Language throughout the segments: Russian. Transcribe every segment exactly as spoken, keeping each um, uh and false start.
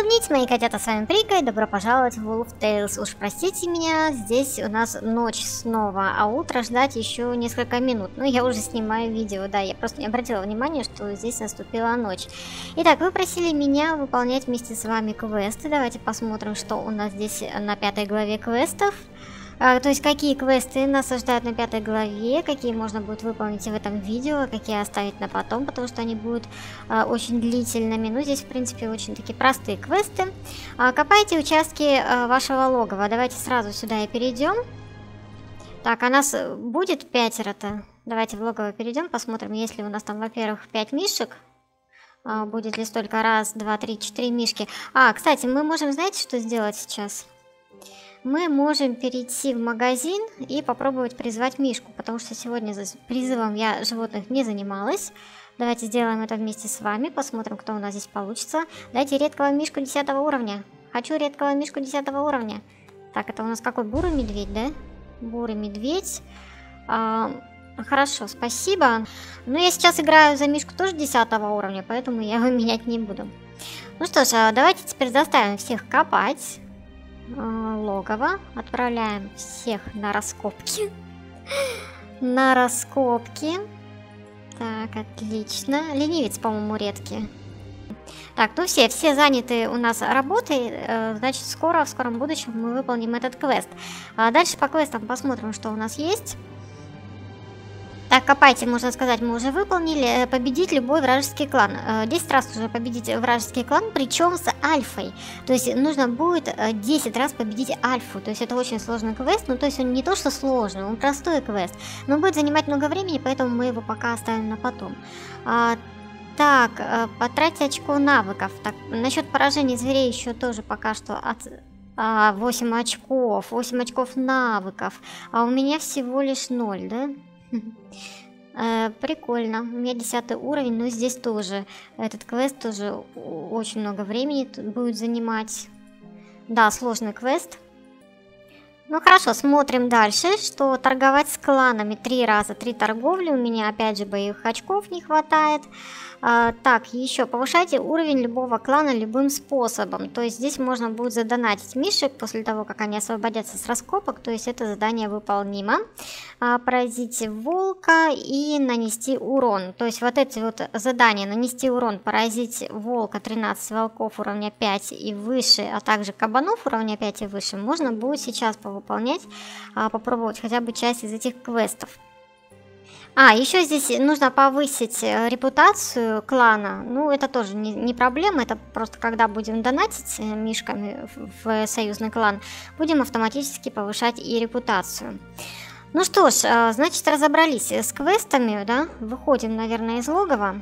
Улыбнитесь, мои котята, с вами Прика, и добро пожаловать в Wolf Tales. Уж простите меня, здесь у нас ночь снова, а утро ждать еще несколько минут. Ну, я уже снимаю видео, да, я просто не обратила внимания, что здесь наступила ночь. Итак, вы просили меня выполнять вместе с вами квесты. Давайте посмотрим, что у нас здесь на пятой главе квестов. А, то есть, какие квесты нас ожидают на пятой главе, какие можно будет выполнить в этом видео, какие оставить на потом, потому что они будут а, очень длительными. Ну, здесь, в принципе, очень такие простые квесты. А, копайте участки а, вашего логова. Давайте сразу сюда и перейдем. Так, а нас будет пятеро-то? Давайте в логово перейдем, посмотрим, есть ли у нас там, во-первых, пять мишек. А, будет ли столько? Раз, два, три, четыре мишки. А, кстати, мы можем, знаете, что сделать сейчас? Мы можем перейти в магазин и попробовать призвать мишку, потому что сегодня за призывом я животных не занималась. Давайте сделаем это вместе с вами, посмотрим, кто у нас здесь получится. Дайте редкого мишку десятого уровня. Хочу редкого мишку десятого уровня. Так, это у нас какой? Бурый медведь, да? Бурый медведь. А, хорошо, спасибо. Но я сейчас играю за мишку тоже десятого уровня, поэтому я его менять не буду. Ну что ж, давайте теперь заставим всех копать логово. Отправляем всех на раскопки. На раскопки. Так, отлично. Ленивец, по-моему, редкий. Так, ну все, все заняты у нас работой. Значит, скоро, в скором будущем мы выполним этот квест. А дальше по квестам посмотрим, что у нас есть. Так, копайте, можно сказать, мы уже выполнили. Победить любой вражеский клан. десять раз уже победить вражеский клан, причем с альфой. То есть нужно будет десять раз победить альфу. То есть это очень сложный квест. Ну, то есть он не то, что сложный, он простой квест. Но будет занимать много времени, поэтому мы его пока оставим на потом. А, так, потратьте очко навыков. Так, насчет поражения зверей еще тоже пока что от... А, восемь очков. восемь очков навыков. А у меня всего лишь ноль, да? Э, прикольно. У меня десятый уровень, но здесь тоже этот квест тоже очень много времени будет занимать. Да, сложный квест. Ну хорошо, смотрим дальше, что торговать с кланами. Три раза, три торговли. У меня опять же боевых очков не хватает. А, так, еще повышайте уровень любого клана любым способом. То есть здесь можно будет задонатить мишек после того, как они освободятся с раскопок. То есть это задание выполнимо. А, поразить волка и нанести урон. То есть вот эти вот задания: нанести урон, поразить волка, тринадцать волков уровня пять и выше, а также кабанов уровня пять и выше, можно будет сейчас повыполнять, а, попробовать хотя бы часть из этих квестов. А, еще здесь нужно повысить репутацию клана. Ну, это тоже не, не проблема. Это просто когда будем донатить мишками в, в союзный клан, будем автоматически повышать и репутацию. Ну что ж, значит, разобрались с квестами, да? Выходим, наверное, из логова.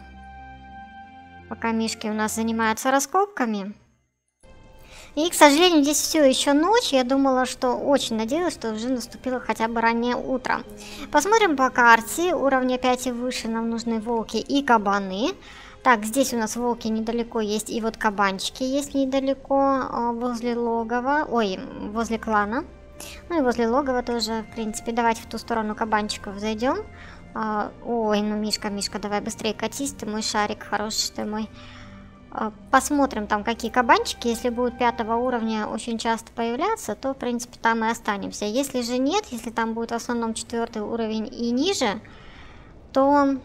Пока мишки у нас занимаются раскопками. И, к сожалению, здесь все еще ночь. Я думала, что очень надеялась, что уже наступило хотя бы раннее утро. Посмотрим по карте. Уровня пять и выше нам нужны волки и кабаны. Так, здесь у нас волки недалеко есть, и вот кабанчики есть недалеко, возле логова. Ой, возле клана. Ну и возле логова тоже, в принципе. Давайте в ту сторону кабанчиков зайдем. Ой, ну Мишка, Мишка, давай быстрее катись, ты мой шарик, хороший ты мой. Посмотрим там, какие кабанчики. Если будут пятого уровня очень часто появляться, то, в принципе, там и останемся. Если же нет, если там будет в основном четвертый уровень и ниже, то,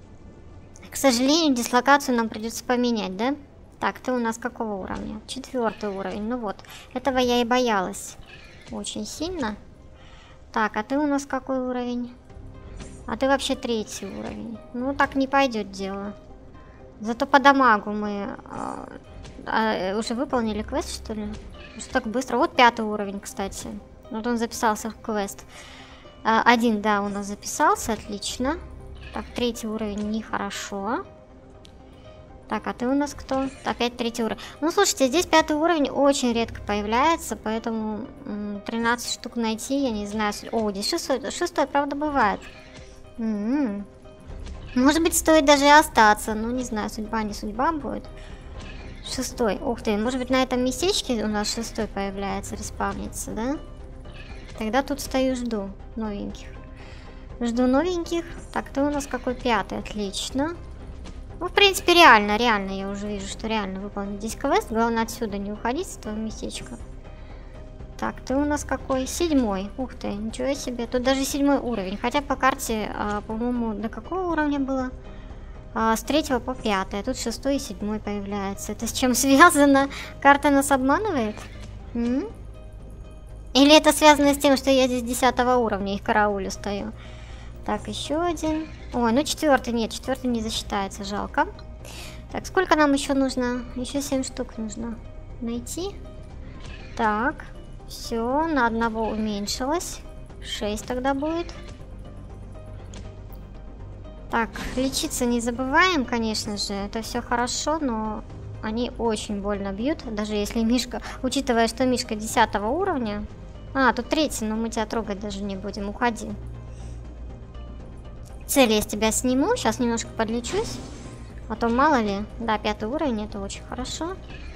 к сожалению, дислокацию нам придется поменять, да? Так, ты у нас какого уровня? Четвертый уровень. Ну вот, этого я и боялась очень сильно. Так, а ты у нас какой уровень? А ты вообще третий уровень. Ну, так не пойдет дело. Зато по дамагу мы а, а, уже выполнили квест, что ли? Что так быстро? Вот пятый уровень, кстати. Вот он записался в квест. А, один, да, у нас записался, отлично. Так, третий уровень нехорошо. Так, а ты у нас кто? Опять третий уровень. Ну, слушайте, здесь пятый уровень очень редко появляется, поэтому тринадцать штук найти, я не знаю. О, здесь шестой, шестой, правда, бывает. М-м-м. Может быть, стоит даже и остаться. Ну, не знаю, судьба не судьба будет. Шестой. Ух ты, может быть, на этом местечке у нас шестой появляется, респавнится, да? Тогда тут стою, жду новеньких. Жду новеньких. Так, ты у нас какой? Пятый, отлично. Ну, в принципе, реально, реально, я уже вижу, что реально выполнить здесь квест. Главное отсюда не уходить с этого местечка. Так, ты у нас какой? Седьмой. Ух ты, ничего себе. Тут даже седьмой уровень. Хотя по карте, а, по-моему, до какого уровня было? А, с третьего по пятое. Тут шестой и седьмой появляется. Это с чем связано? Карта нас обманывает? М? Или это связано с тем, что я здесь десятого уровня и в карауле стою? Так, еще один. Ой, ну четвертый нет, четвертый не засчитается, жалко. Так, сколько нам еще нужно? Еще семь штук нужно найти. Так, все, на одного уменьшилось. шесть тогда будет. Так, лечиться не забываем, конечно же. Это все хорошо, но они очень больно бьют. Даже если Мишка, учитывая, что Мишка десятого уровня. А, тут третий, но мы тебя трогать даже не будем. Уходи. Цель я с тебя сниму. Сейчас немножко подлечусь. А то мало ли. Да, пятый уровень, это очень хорошо.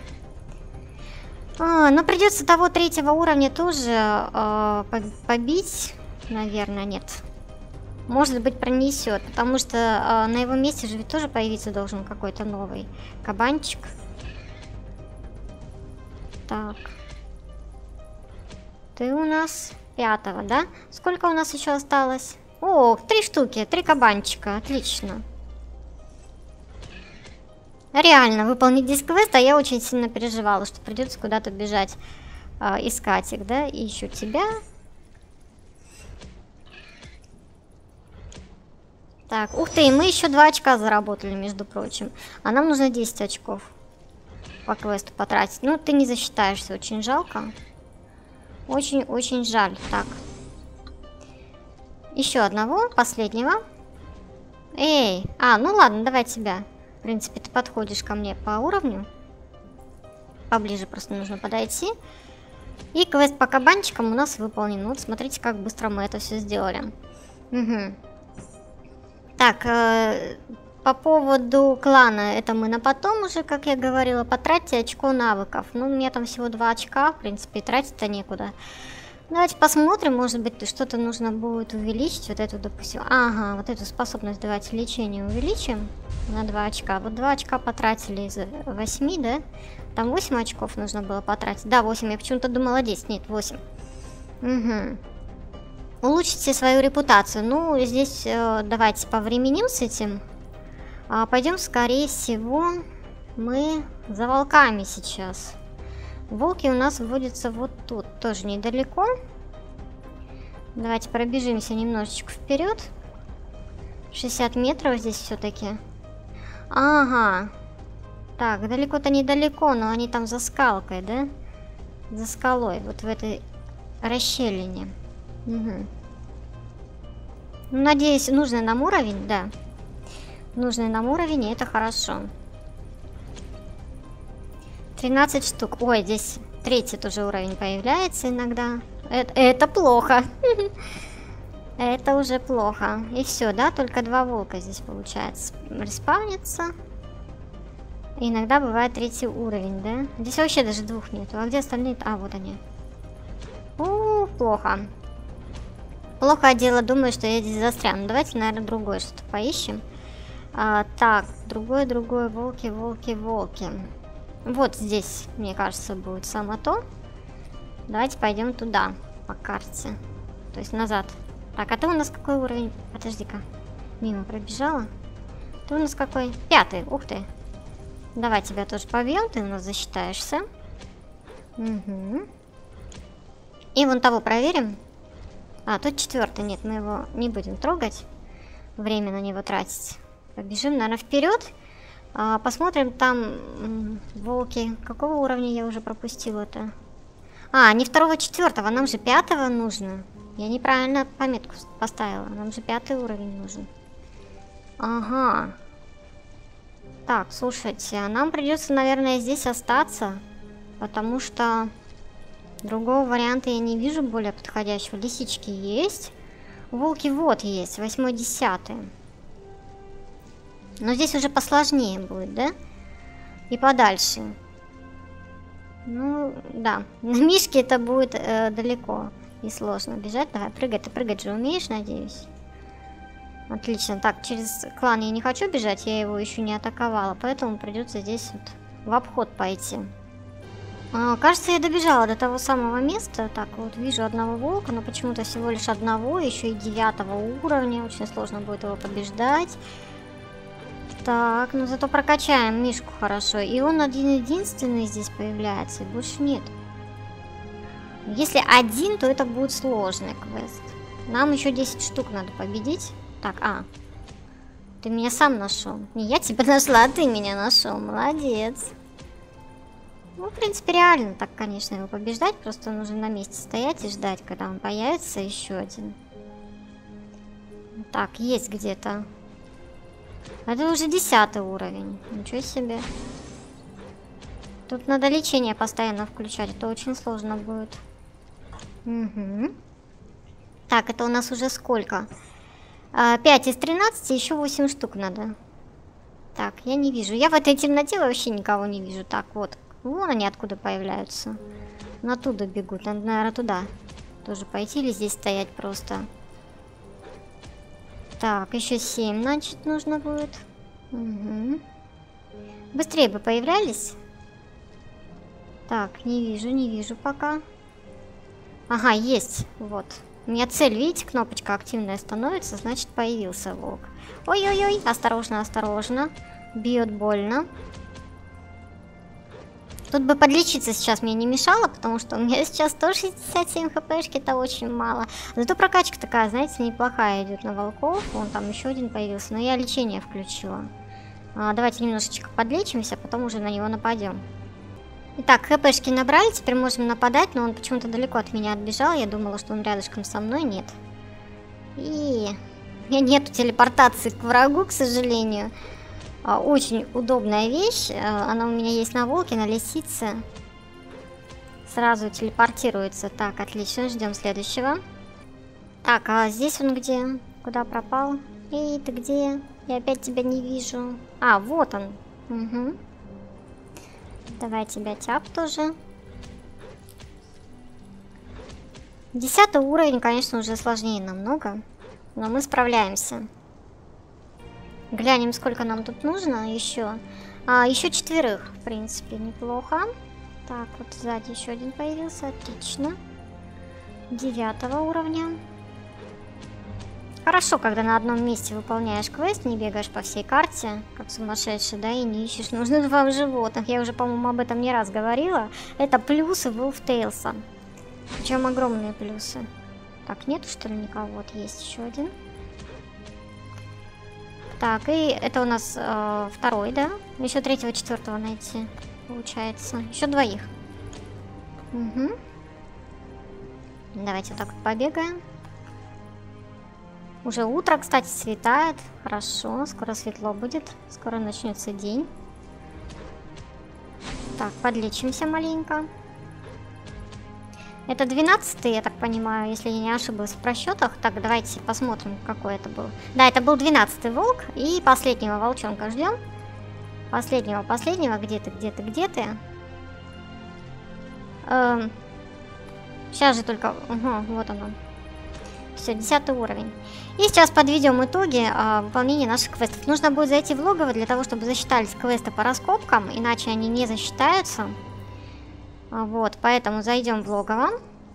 А, но придется того третьего уровня тоже э, побить. Наверное, нет. Может быть, пронесет. Потому что э, на его месте же ведь тоже появиться должен какой-то новый кабанчик. Так. Ты у нас пятого, да? Сколько у нас еще осталось? О, три штуки, три кабанчика, отлично. Реально, выполнить здесь квест, а я очень сильно переживала, что придется куда-то бежать, э, искать их, да? И ищу тебя. Так, ух ты, мы еще два очка заработали, между прочим. А нам нужно десять очков по квесту потратить. Ну, ты не засчитаешься, очень жалко. Очень-очень жаль. Так. Еще одного, последнего. Эй, а, ну ладно, давай тебя. В принципе, ты подходишь ко мне по уровню. Поближе просто нужно подойти. И квест по кабанчикам у нас выполнен. Вот смотрите, как быстро мы это все сделали. Угу. Так, э, по поводу клана, это мы на потом уже, как я говорила. Потратьте очко навыков. Ну, у меня там всего два очка, в принципе, и тратить-то некуда. Давайте посмотрим, может быть, что-то нужно будет увеличить. Вот эту, допустим. Ага, вот эту способность давайте лечение увеличим на два очка. Вот два очка потратили из восьми, да? Там восемь очков нужно было потратить. Да, восемь, я почему-то думала десять. Нет, восемь. Угу. Улучшите свою репутацию. Ну, здесь э, давайте повременим с этим. А, пойдем, скорее всего, мы за волками сейчас. Волки у нас вводятся вот тут, тоже недалеко. Давайте пробежимся немножечко вперед. шестьдесят метров здесь все-таки. Ага. Так, далеко-то недалеко, но они там за скалкой, да? За скалой, вот в этой расщелине. Угу. Ну, надеюсь, нужный нам уровень, да. Нужный нам уровень, и это хорошо. тринадцать штук. Ой, здесь третий тоже уровень появляется иногда. Это, это плохо. Это уже плохо. И все, да? Только два волка здесь получается. Респаунится. Иногда бывает третий уровень, да? Здесь вообще даже двух нету. А где остальные? А, вот они. У, плохо. Плохо дело, думаю, что я здесь застряну. Давайте, наверное, другое что-то поищем. А, так, другое, другое. Волки, волки, волки. Вот здесь, мне кажется, будет само то. Давайте пойдем туда, по карте. То есть назад. Так, а ты у нас какой уровень? Подожди-ка. Мимо пробежала. Ты у нас какой? Пятый. Ух ты. Давай тебя тоже побьем, ты у нас засчитаешься. Угу. И вон того проверим. А, тут четвертый. Нет, мы его не будем трогать. Время на него тратить. Побежим, наверное, вперед. А, посмотрим там волки. Какого уровня я уже пропустила-то? А, не второго, четвертого. Нам же пятого нужно. Я неправильно пометку поставила. Нам же пятый уровень нужен. Ага. Так, слушайте, а нам придется, наверное, здесь остаться. Потому что другого варианта я не вижу более подходящего. Лисички есть. Волки вот есть. Восьмой, десятый. Но здесь уже посложнее будет, да? И подальше. Ну, да. На Мишке это будет э, далеко и сложно бежать. Давай, прыгай. Ты прыгать же умеешь, надеюсь? Отлично. Так, через клан я не хочу бежать, я его еще не атаковала, поэтому придется здесь вот в обход пойти. А, кажется, я добежала до того самого места. Так, вот вижу одного волка, но почему-то всего лишь одного, еще и девятого уровня. Очень сложно будет его побеждать. Так, ну зато прокачаем Мишку хорошо. И он один-единственный здесь появляется, и больше нет. Если один, то это будет сложный квест. Нам еще десять штук надо победить. Так, а. Ты меня сам нашел. Не я тебя нашла, а ты меня нашел. Молодец. Ну, в принципе, реально так, конечно, его побеждать. Просто нужно на месте стоять и ждать, когда он появится еще один. Так, есть где-то. Это уже десятый уровень. Ничего себе. Тут надо лечение постоянно включать. Это очень сложно будет. Угу. Так, это у нас уже сколько? пять из тринадцати, еще восемь штук надо. Так, я не вижу. Я в этой темноте вообще никого не вижу. Так, вот. Вон они откуда появляются. Ну, оттуда бегут. Надо, наверное, туда тоже пойти или здесь стоять просто. Так, еще семь, значит, нужно будет. Угу. Быстрее бы появлялись. Так, не вижу, не вижу пока. Ага, есть. Вот. У меня цель, видите, кнопочка активная становится, значит, появился волк. Ой-ой-ой, осторожно, осторожно. Бьет больно. Тут бы подлечиться сейчас мне не мешало, потому что у меня сейчас сто шестьдесят семь хпшки, это очень мало. Зато прокачка такая, знаете, неплохая идет на волков. Вон там еще один появился, но я лечение включила. А, давайте немножечко подлечимся, потом уже на него нападем. Итак, хпшки набрали, теперь можем нападать, но он почему-то далеко от меня отбежал. Я думала, что он рядышком со мной, нет. И у меня нету телепортации к врагу, к сожалению. Очень удобная вещь. Она у меня есть на волке, на лисице. Сразу телепортируется. Так, отлично, ждем следующего. Так, а здесь он где? Куда пропал? Эй, ты где? Я опять тебя не вижу. А, вот он. Угу. Давай тебя тяп тоже. Десятый уровень, конечно, уже сложнее намного. Но мы справляемся. Глянем, сколько нам тут нужно еще. А, еще четверых, в принципе, неплохо. Так, вот сзади еще один появился. Отлично. Девятого уровня. Хорошо, когда на одном месте выполняешь квест, не бегаешь по всей карте, как сумасшедший, да, и не ищешь нужных вам животных. Я уже, по-моему, об этом не раз говорила. Это плюсы Wolftails. Причем огромные плюсы. Так, нету, что ли, никого? Вот есть еще один. Так, и это у нас э, второй, да? Еще третьего, четвертого найти, получается. Еще двоих. Угу. Давайте вот так вот побегаем. Уже утро, кстати, светает. Хорошо, скоро светло будет. Скоро начнется день. Так, подлечимся маленько. Это двенадцатый, я так понимаю, если я не ошиблась в просчетах. Так, давайте посмотрим, какой это был. Да, это был двенадцатый волк. И последнего волчонка ждем. Последнего, последнего. Где ты, где ты, где ты? Эм, сейчас же только... Угу, вот он он. Все, десятый уровень. И сейчас подведем итоги а, выполнения наших квестов. Нужно будет зайти в логово для того, чтобы засчитались квесты по раскопкам, иначе они не засчитаются. А, вот, поэтому зайдем в логово.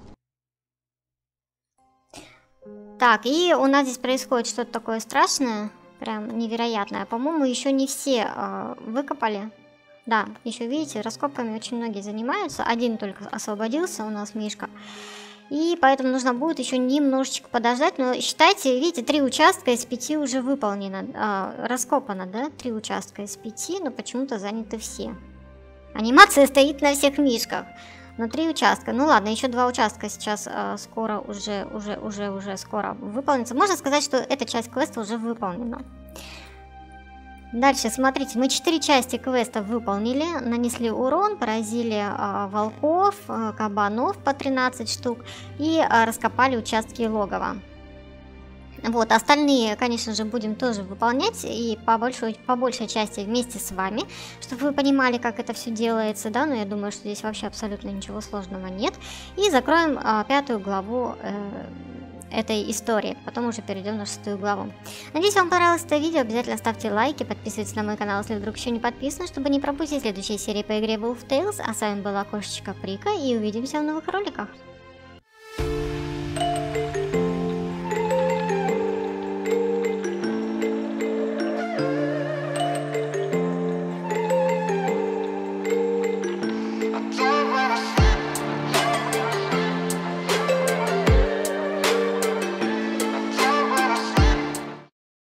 Так, и у нас здесь происходит что-то такое страшное, прям невероятное. По-моему, еще не все а, выкопали. Да, еще видите, раскопками очень многие занимаются. Один только освободился у нас, Мишка. И поэтому нужно будет еще немножечко подождать. Но считайте, видите, три участка из пяти уже выполнено. А, раскопано, да? Три участка из пяти, но почему-то заняты все. Анимация стоит на всех мишках. Но три участка. Ну ладно, еще два участка сейчас а, скоро уже, уже, уже, уже скоро выполнится. Можно сказать, что эта часть квеста уже выполнена. Дальше, смотрите, мы четыре части квеста выполнили, нанесли урон, поразили а, волков, а, кабанов по тринадцать штук и а, раскопали участки логова. Вот, остальные, конечно же, будем тоже выполнять и по большой, по большей части вместе с вами, чтобы вы понимали, как это все делается, да, но я думаю, что здесь вообще абсолютно ничего сложного нет. И закроем а, пятую главу э, этой истории. Потом уже перейдем на шестую главу. Надеюсь, вам понравилось это видео. Обязательно ставьте лайки, подписывайтесь на мой канал, если вдруг еще не подписаны, чтобы не пропустить следующие серии по игре Wolf Tales. А с вами была Кошечка Прика, и увидимся в новых роликах.